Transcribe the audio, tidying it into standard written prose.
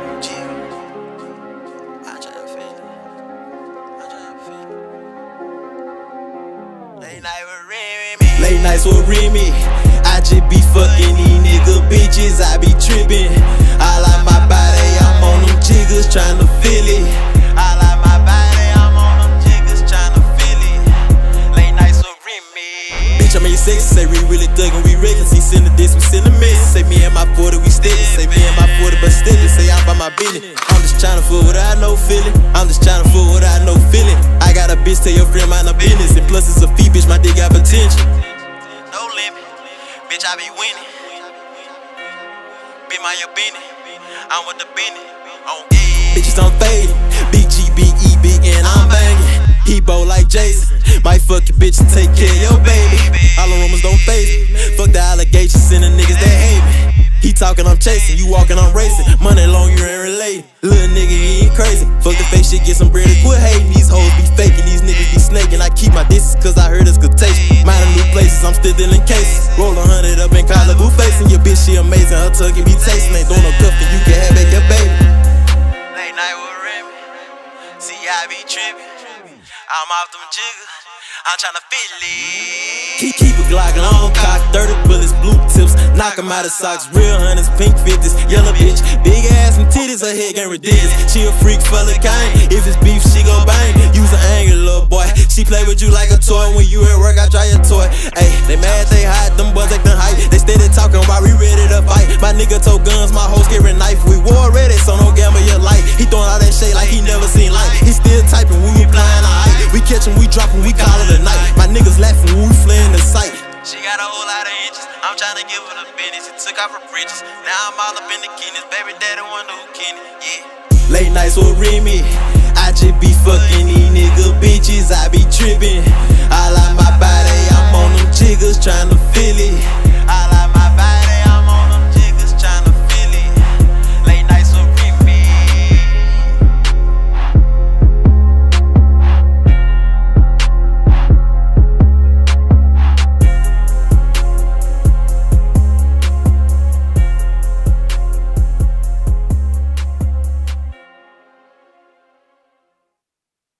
Late nights with Remy, I just be fucking these nigga bitches, I be trippin'. I like my body, I'm on them jiggers tryna feel it. I like my body, I'm on them jiggers tryna feel it. Late nights with Remy. Bitch, I made sex, say we really thuggin', we reckless. He send the diss, we send the message. Say me and my 40, we steady. Say me and my 40, but still, say I'm by my business. I'm just tryna fool without no feeling. I'm just tryna fool without no feeling. I got a bitch, tell your friend mind her business. And plus it's a fee, bitch, my dick got potential. No limit, bitch, I be winning. Be my your business, I'm with the business. Oh, yeah. Bitches I'm faded, big G, big E, big N, I'm banging. He bow like Jason, might fuck your bitch and take care of your baby. All the rumors don't phase me, fuck the allegations and the niggas that hate me. He talking, I'm chasing, you walking, I'm racing. Money long, you ain't related. Little nigga, he ain't crazy. Fuck the fake shit, get some bread and quit hating. These hoes be faking, these niggas be snaking. I keep my distance cause I heard it's contagious. Minding new places, I'm still dealing cases. Roll 100 up in Calibu facing. Your bitch, she amazing, her tongue can be tasting. Ain't throwing no cuffin', you can have back your baby. Late night with Remy, see I be trippin'. I'm off them jiggers, I'm tryna feel it. Keep a Glock long cock, 30 bullets, blue tips. Knock 'em out of socks, real hunters, pink 50s. Yellow bitch, big ass and titties, her head ain't ridiculous. She a freak for the kind, if it's beef, she gon' bang. Use her anger, little boy. She play with you like a toy. When you at work, I try your toy. Ayy, they mad, they hide, them boys like them hype. They steady talking while we ready to fight. My nigga told guns, my hoes carry knife. We war ready, so no gamble your life. He throwing all that shit like he never seen light. He still typing when we flying the height. We catch him, we drop him, we call it a night. My niggas laughing when we fleeing the sight. She got a whole lot of inches, I'm tryna give her the business. It took off her bridges, now I'm all up in the kidneys. Baby daddy wonder who can it, yeah. Late nights with Remy, I just be fucking these nigga bitches, I be trippin'. I like my body, I'm on them jiggers tryna feel it.